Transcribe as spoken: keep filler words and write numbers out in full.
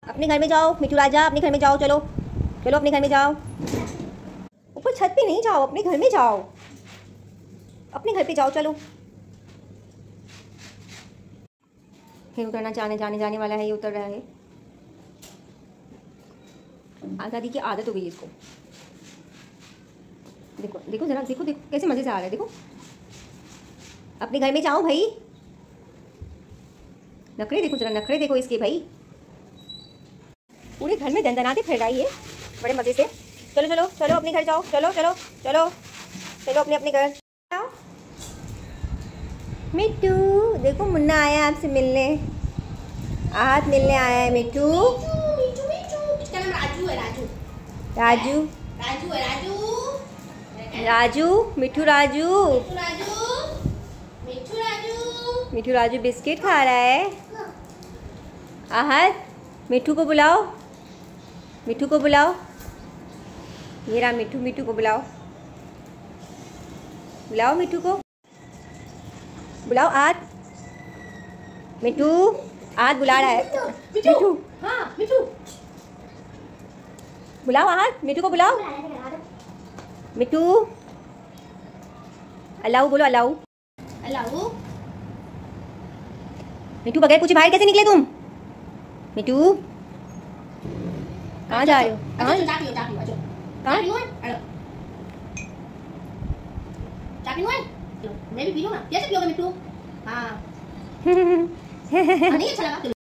अपने घर में जाओ मिठू राजा, अपने घर में जाओ। चलो चलो अपने घर में जाओ। ऊपर छत पे नहीं जाओ, अपने घर में जाओ, अपने घर पे जाओ। चलो फिर उतरना जाने जाने जाने वाला है, ये उतर रहा है। आज़ादी की आदत हो गई इसको। देखो देखो जरा, देखो देखो कैसे मज़े से आ रहा है। देखो अपने घर में जाओ भाई। नखरे देखो जरा, नखरे देखो इसके भाई। पूरे घर में दंदनाते फिर रही है बड़े मज़े से। चलो चलो चलो अपने घर जाओ। चलो चलो चलो चलो अपने अपने घर जाओ। मिट्टू देखो, मुन्ना आया आपसे मिलने, हाथ मिलने आया है। मिट्टू मिट्टू मिट्टू इसका नाम राजू है। राजू राजू राजू है। राजू राजू मिट्टू राजू मिट्टू राजू मिट्टू राजू मिट्टू राजू बिस्किट खा रहा है। आहत मिट्टू को बुलाओ, मिट्टू को बुलाओ। ये रहा मिट्टू, मिट्टू को बुलाओ, बुलाओ मिट्टू को बुलाओ। आज मिट्टू, आज बुला रहा है। मिट्टू हाँ मिट्टू बुलाओ, आज मिट्टू को बुलाओ। मिट्टू अलाउ बोलो, अलाउ। अलाउ मिट्टू बगैर पूछे बाहर कैसे निकले तुम? मिट्टू कहाँ जा रहे हो? कहाँ जा पियो, जा पियो, आजो। कहाँ? जा पियो, हेलो। जा पियो, मैं भी पी लूँ ना। कैसे पियोगे मिट्टू? हाँ। हाँ, नहीं अच्छा लगा।